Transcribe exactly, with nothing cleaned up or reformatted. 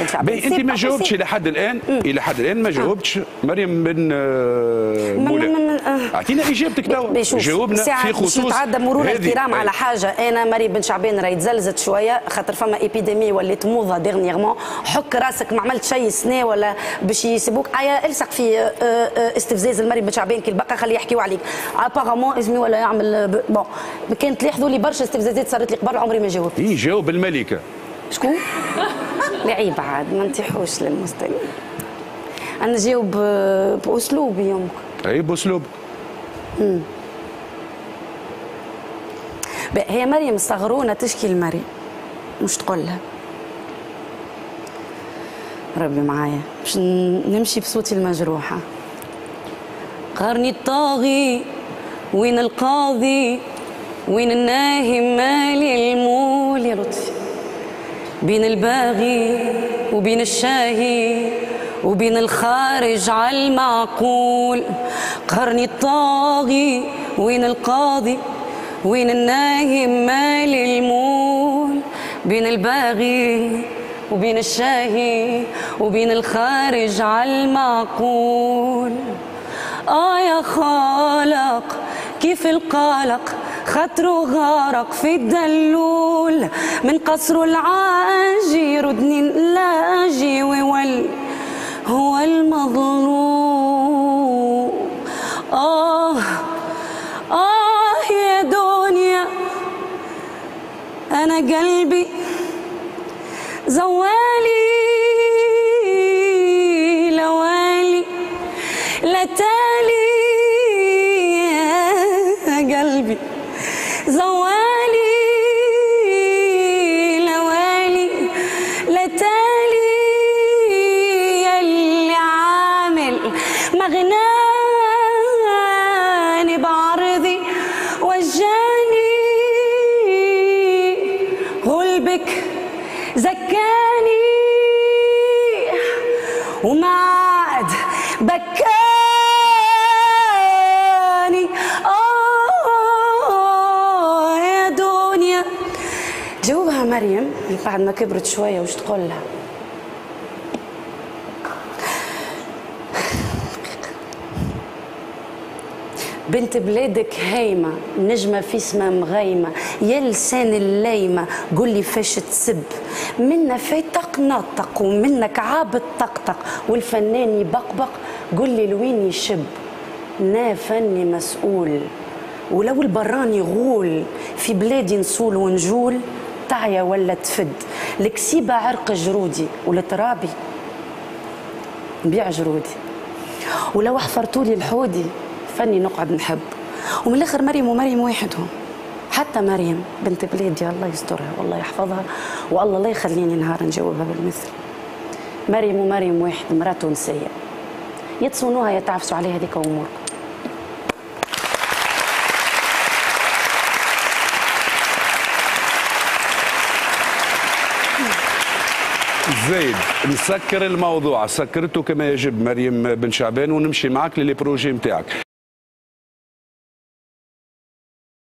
شعبان. انت ما جاوبتش الى حد الان مم. الى حد الان ما جاوبتش آه. مريم بن مولاي. اعطينا اجابتك توا. جاوبنا في خصوص نتعدى مرور الكرام على حاجه. انا مريم بن شعبان راهي تزلزت شويه خاطر فما ايبيديمي ولات موضه ديرنييرمون. حك راسك ما عملت شيء سنه ولا باش يسيبوك عيا الصق في استفزاز المريم بن شعبان كي البقى خليه يحكيوا عليك ابارامون اسمي ولا يعمل بون كانت تلاحظوا لي برشا استفزازات صارت لي قبل عمري ما جاوبت. اي جاوب الملكه. شكون؟ لعيب عاد ما نتيحوش للمستمع. انا نجاوب باسلوبي يمكن. اي باسلوب. امم هي مريم الصغرونه تشكي لمريم مش تقولها ربي معايا باش نمشي بصوتي المجروحه. قرني الطاغي وين القاضي وين الناهم مالي المول يا لطفي بين الباغي وبين الشاهي وبين الخارج على المعقول. قرني الطاغي وين القاضي وين الناهم مالي المول بين الباغي وبين الشاهي وبين الخارج على المعقول. آه يا خالق كيف القلق خاطره غارق في الدلول من قصره العاجي يردني لاجي ويولي هو المظلوم. آه آه يا دنيا أنا قلبي زوالي لوالي لا تالي يا قلبي زوالي لوالي لا تالي يلي عامل مغناني بعرضي وجاني غلبك زكاني وما عاد بكاني. آه يا دنيا. جاوبها مريم بعد ما كبرت شوية وش تقول لها؟ بنت بلادك هايمة نجمة في سما مغيمة يا لسان الليمة قولي فاش تسب منا فاتق نطق ومنك عابد طقطق والفنان يبقبق قولي لوين يشب نا فني مسؤول ولو البراني غول في بلادي نصول ونجول تعيا ولا تفد الكسيبة عرق جرودي والترابي نبيع جرودي ولو حفرتولي الحودي فني نقعد نحب. ومن الاخر مريم ومريم واحدهم. حتى مريم بنت بلادي الله يسترها والله يحفظها والله لا يخليني نهار نجاوبها بالمثل. مريم ومريم واحد مراه تونسيه يتصونوها يتعفسوا عليها هذيك امور. زايد نسكر الموضوع سكرته كما يجب مريم بن شعبان ونمشي معك للي بروجي نتاعك.